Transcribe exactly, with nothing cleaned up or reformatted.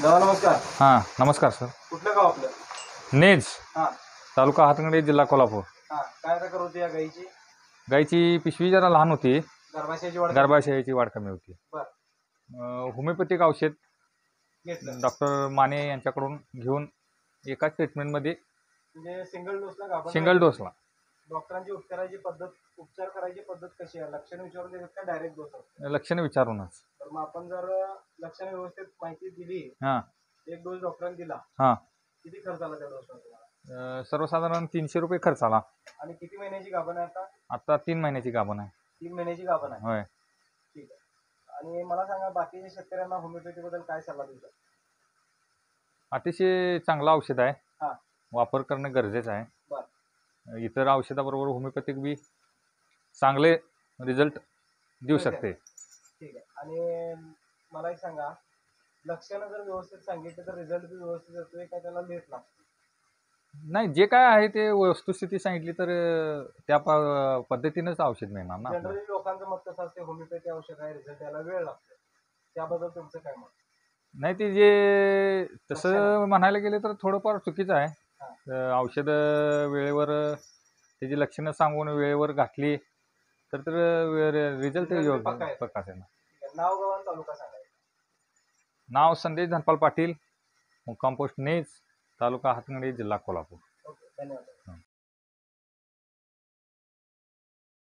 दादा नमस्कार. हां नमस्कार सर. कुठलं गाव आपलं? नेज हां तालुका हातकणंगले जिल्हा कोल्हापूर. हां काय तक्रार होती या गाईची? गाईची पिशवी जरा लहान होती, गर्भाशयाची वाढ गर्भाशयाची वाढ कमी होती. बर अं, होमिओपॅथिक औषध घेतलं डॉक्टर माने यांच्याकडून घेऊन एकाच ट्रीटमेंटमध्ये म्हणजे सिंगल डोसला गाभण सिंगल डोसला. डॉक्टरांची उपचाराची पद्धत उपचार करायची पद्धत कशी आहे? लक्षण विचारून देतात का डायरेक्ट डोस असतो? लक्षण विचारूनच. तर मग आपण जर लक्षण व्यवस्थित माहिती दिली, हां एक डोस डॉक्टरांनी दिला, हां किती खर्च आला त्या डोसवर तुम्हाला? अं, सर्वसाधारण तीनशे रुपये खर्च आला. आणि किती महिन्याची गाभण आहे आता? आता तीन महिन्याची गाभण आहे. तीन महिन्याची गाभण आहे. होय. ठीक आहे. आणि मला सांगा बाकीच्या शेतकऱ्यांना होमिओपॅथी बद्दल काय सल्ला देऊ शकता? अतिशय चांगलं औषध आहे, हां वापर करणं गरजेचं आहे. बर इतर औषधाबरोबर होमिओपॅथिक बी चांगले रिझल्ट देऊ शकते. ठीक आहे. आणि मला एक सांगा, लक्षणं जर व्यवस्थित सांगितलं तर रिझल्ट बी व्यवस्थित येतोय का त्याला लेट लागतो? नाही, जे काय आहे ते वस्तुस्थिती सांगितली तर अं, त्या प पद्धतीनंच औषध मिळणार ना आपल्याला. जनरली लोकांचं मत कसं असते, होमिओपॅथी औषध आहे, रिझल्ट यायला वेळ लागतो. त्याबद्दल तुमचं काय मत? नाही, ते जे तसं म्हणायला गेले तर थोडंफार चुकीचं आहे. हां अं, औषधं वेळेवर अं, त्याची लक्षणं सांगून वेळेवर घातली तर तर रिझल्ट Result योग्य पक्का येतो. पक्का असेल. ठीक आहे. नाव गाव आणि तालुका सांगायचं. नाव संदेश धनपाल पाटील, मुक्काम पोस्ट नेज, तालुका हातकणंगले, जिल्हा कोल्हापूर. ओके धन्यवाद.